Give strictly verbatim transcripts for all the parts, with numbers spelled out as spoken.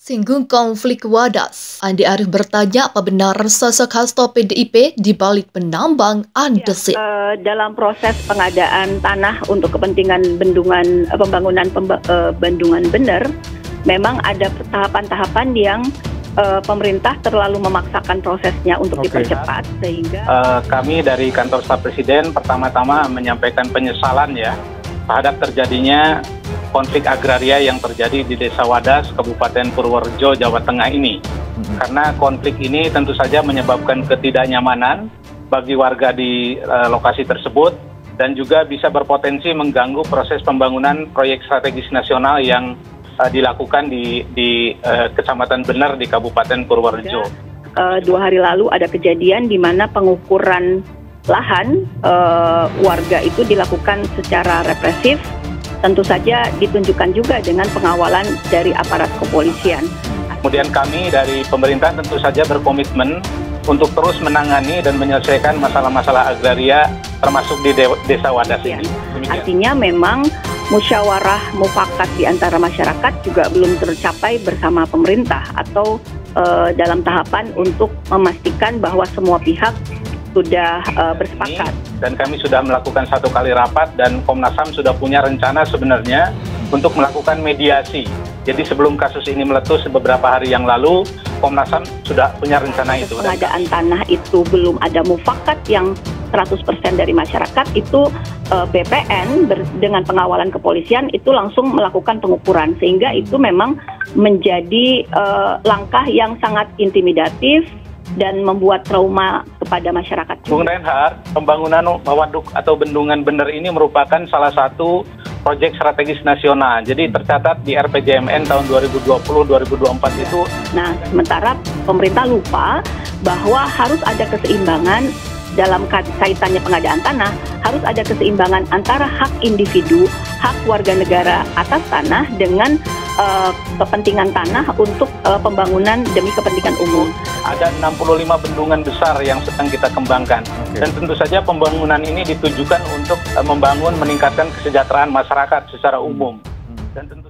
Singgung konflik Wadas, Andi Arief bertanya apa benar sosok Hasto P D I P di balik penambang andesit. Ya, uh, dalam proses pengadaan tanah untuk kepentingan bendungan uh, pembangunan pemba, uh, bendungan bener, memang ada tahapan-tahapan yang uh, pemerintah terlalu memaksakan prosesnya untuk okay. dipercepat sehingga uh, kami dari kantor staf presiden pertama-tama menyampaikan penyesalan ya terhadap terjadinya konflik agraria yang terjadi di Desa Wadas, Kabupaten Purworejo, Jawa Tengah ini. Hmm. Karena konflik ini tentu saja menyebabkan ketidaknyamanan bagi warga di uh, lokasi tersebut dan juga bisa berpotensi mengganggu proses pembangunan proyek strategis nasional yang uh, dilakukan di, di uh, Kecamatan Bener di Kabupaten Purworejo. Uh, dua hari lalu ada kejadian di mana pengukuran lahan uh, warga itu dilakukan secara represif. Tentu saja ditunjukkan juga dengan pengawalan dari aparat kepolisian. Kemudian kami dari pemerintah tentu saja berkomitmen untuk terus menangani dan menyelesaikan masalah-masalah agraria termasuk di Desa Wadas ya. ini. Demikian. Artinya memang musyawarah mufakat di antara masyarakat juga belum tercapai bersama pemerintah atau uh, dalam tahapan untuk memastikan bahwa semua pihak sudah uh, bersepakat. Dan kami sudah melakukan satu kali rapat dan Komnas H A M sudah punya rencana sebenarnya untuk melakukan mediasi. Jadi sebelum kasus ini meletus beberapa hari yang lalu, Komnas H A M sudah punya rencana itu. Pengadaan tanah itu belum ada mufakat yang seratus persen dari masyarakat, itu uh, B P N ber, dengan pengawalan kepolisian itu langsung melakukan pengukuran. Sehingga itu memang menjadi uh, langkah yang sangat intimidatif dan membuat trauma kepada masyarakat. Bung Reinhardt, pembangunan waduk atau bendungan bener ini merupakan salah satu proyek strategis nasional. Jadi tercatat di R P J M N tahun dua ribu dua puluh sampai dua ribu dua puluh empat itu. Nah, sementara pemerintah lupa bahwa harus ada keseimbangan dalam kaitannya pengadaan tanah, harus ada keseimbangan antara hak individu, hak warga negara atas tanah dengan Uh, kepentingan tanah untuk uh, pembangunan demi kepentingan umum. Ada enam puluh lima bendungan besar yang sedang kita kembangkan. Okay. Dan tentu saja pembangunan ini ditujukan untuk uh, membangun, meningkatkan kesejahteraan masyarakat secara umum. Hmm. Dan tentu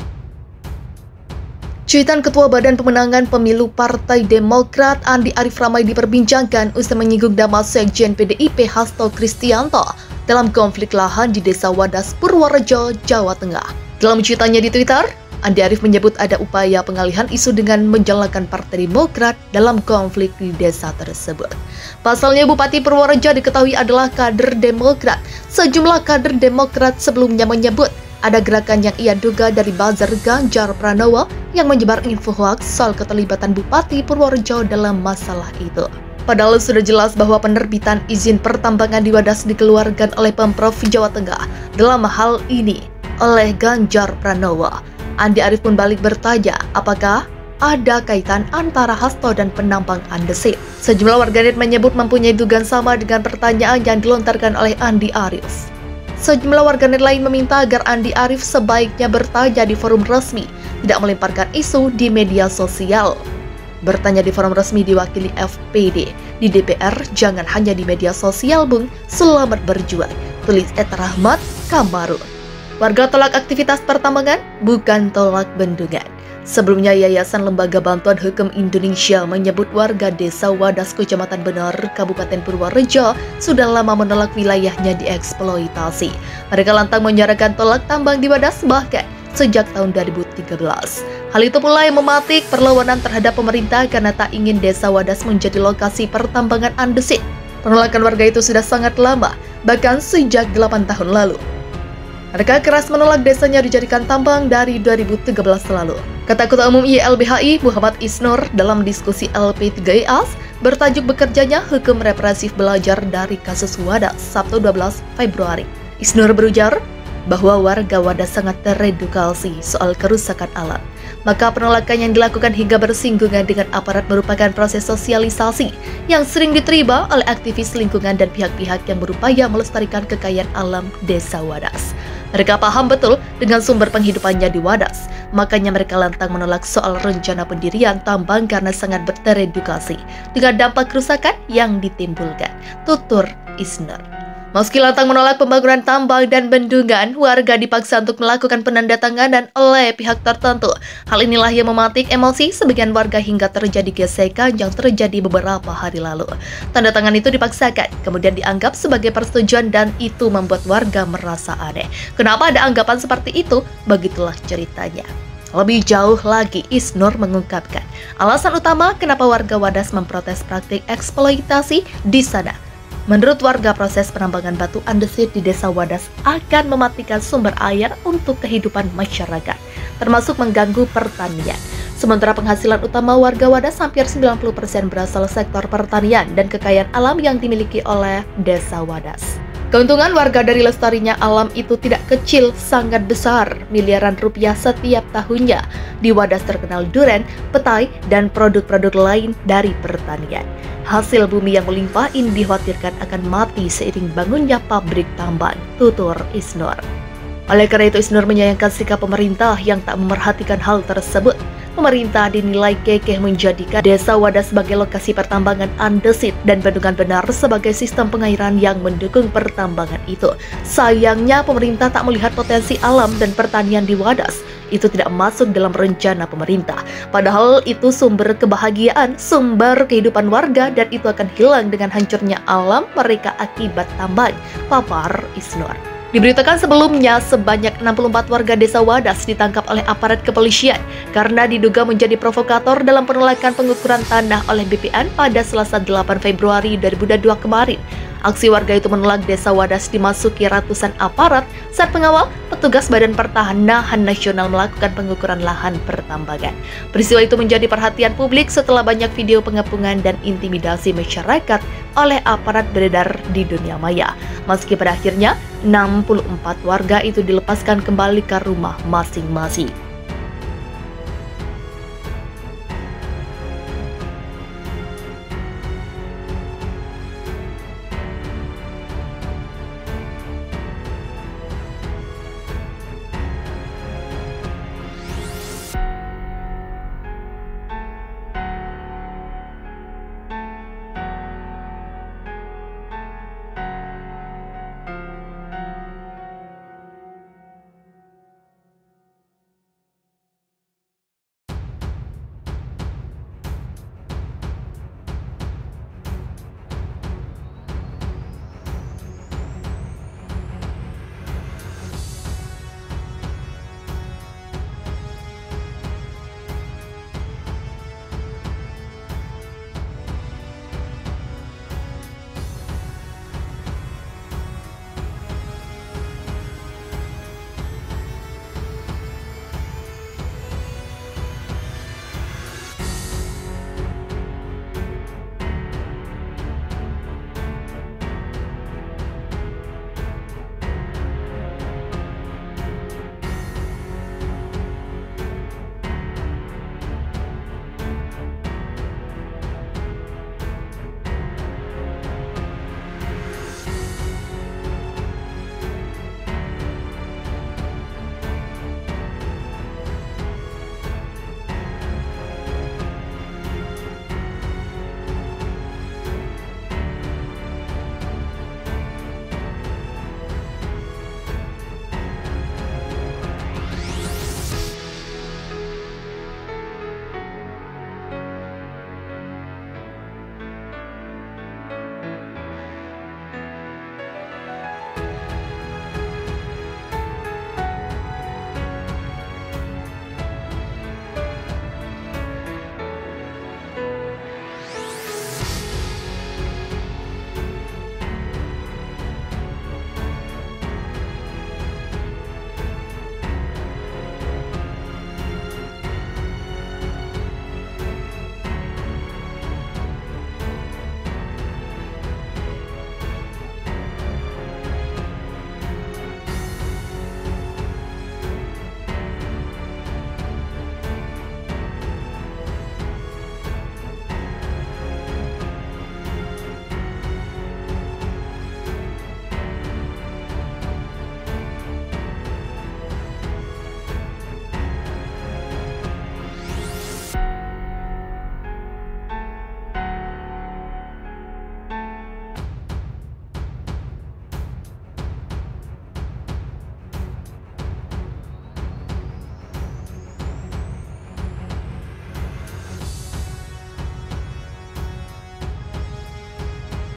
Cuitan Ketua Badan Pemenangan Pemilu Partai Demokrat Andi Arief ramai diperbincangkan usai menyinggung nama Sekjen P D I P Hasto Kristianto dalam konflik lahan di Desa Wadas, Purworejo, Jawa Tengah. Dalam cuitannya di Twitter, Andi Arief menyebut ada upaya pengalihan isu dengan menjalankan Partai Demokrat dalam konflik di desa tersebut. Pasalnya Bupati Purworejo diketahui adalah kader Demokrat. Sejumlah kader Demokrat sebelumnya menyebut ada gerakan yang ia duga dari buzzer Ganjar Pranowo yang menyebar info hoax soal keterlibatan Bupati Purworejo dalam masalah itu. Padahal sudah jelas bahwa penerbitan izin pertambangan di Wadas dikeluarkan oleh Pemprov Jawa Tengah dalam hal ini oleh Ganjar Pranowo. Andi Arief pun balik bertanya, apakah ada kaitan antara Hasto dan penambang andesit? Sejumlah warganet menyebut mempunyai dugaan sama dengan pertanyaan yang dilontarkan oleh Andi Arief. Sejumlah warganet lain meminta agar Andi Arief sebaiknya bertanya di forum resmi, tidak melemparkan isu di media sosial. Bertanya di forum resmi diwakili F P D. Di D P R, jangan hanya di media sosial, Bung. Selamat berjuang. Tulis Et Rahmat Kamarun. Warga tolak aktivitas pertambangan, bukan tolak bendungan. Sebelumnya, Yayasan Lembaga Bantuan Hukum Indonesia menyebut warga Desa Wadas, Kecamatan Bener, Kabupaten Purworejo sudah lama menolak wilayahnya dieksploitasi. Mereka lantang menyuarakan tolak tambang di Wadas bahkan sejak tahun dua ribu tiga belas. Hal itu pula yang mematik perlawanan terhadap pemerintah karena tak ingin Desa Wadas menjadi lokasi pertambangan andesit. Penolakan warga itu sudah sangat lama, bahkan sejak delapan tahun lalu. Mereka keras menolak desanya dijadikan tambang dari dua ribu tiga belas lalu. Kata Ketua Umum Y L B H I Muhammad Isnur dalam diskusi L P tiga I A S bertajuk bekerjanya hukum represif belajar dari kasus Wadas Sabtu dua belas Februari. Isnur berujar bahwa warga Wadas sangat teredukasi soal kerusakan alam. Maka penolakan yang dilakukan hingga bersinggungan dengan aparat merupakan proses sosialisasi yang sering diterima oleh aktivis lingkungan dan pihak-pihak yang berupaya melestarikan kekayaan alam Desa Wadas. Mereka paham betul dengan sumber penghidupannya di Wadas, makanya mereka lantang menolak soal rencana pendirian tambang karena sangat teredukasi dengan dampak kerusakan yang ditimbulkan, tutur Isnur. Meski lantang menolak pembangunan tambang dan bendungan, warga dipaksa untuk melakukan penandatanganan oleh pihak tertentu. Hal inilah yang mematik emosi sebagian warga hingga terjadi gesekan yang terjadi beberapa hari lalu. Tanda tangan itu dipaksakan, kemudian dianggap sebagai persetujuan dan itu membuat warga merasa aneh. Kenapa ada anggapan seperti itu? Begitulah ceritanya. Lebih jauh lagi, Isnur mengungkapkan, alasan utama kenapa warga Wadas memprotes praktik eksploitasi di sana. Menurut warga, proses penambangan batu andesit di Desa Wadas akan mematikan sumber air untuk kehidupan masyarakat, termasuk mengganggu pertanian. Sementara penghasilan utama warga Wadas hampir sembilan puluh persen berasal sektor pertanian dan kekayaan alam yang dimiliki oleh Desa Wadas. Keuntungan warga dari lestarinya alam itu tidak kecil, sangat besar, miliaran rupiah setiap tahunnya. Di Wadas terkenal duren, petai, dan produk-produk lain dari pertanian. Hasil bumi yang melimpah ini dikhawatirkan akan mati seiring bangunnya pabrik tambang, tutur Isnur. Oleh karena itu, Isnur menyayangkan sikap pemerintah yang tak memerhatikan hal tersebut. Pemerintah dinilai kekeh menjadikan Desa Wadas sebagai lokasi pertambangan andesit dan bendungan benar sebagai sistem pengairan yang mendukung pertambangan itu. Sayangnya, pemerintah tak melihat potensi alam dan pertanian di Wadas. Itu tidak masuk dalam rencana pemerintah. Padahal itu sumber kebahagiaan, sumber kehidupan warga, dan itu akan hilang dengan hancurnya alam mereka akibat tambang, papar Isnur. Diberitakan sebelumnya, sebanyak enam puluh empat warga Desa Wadas ditangkap oleh aparat kepolisian karena diduga menjadi provokator dalam penolakan pengukuran tanah oleh B P N pada Selasa delapan Februari dua ribu dua puluh dua kemarin. Aksi warga itu menolak Desa Wadas dimasuki ratusan aparat saat pengawal petugas Badan Pertanahan Nasional melakukan pengukuran lahan pertambangan. Peristiwa itu menjadi perhatian publik setelah banyak video pengepungan dan intimidasi masyarakat oleh aparat beredar di dunia maya. Meski pada akhirnya enam puluh empat warga itu dilepaskan kembali ke rumah masing-masing.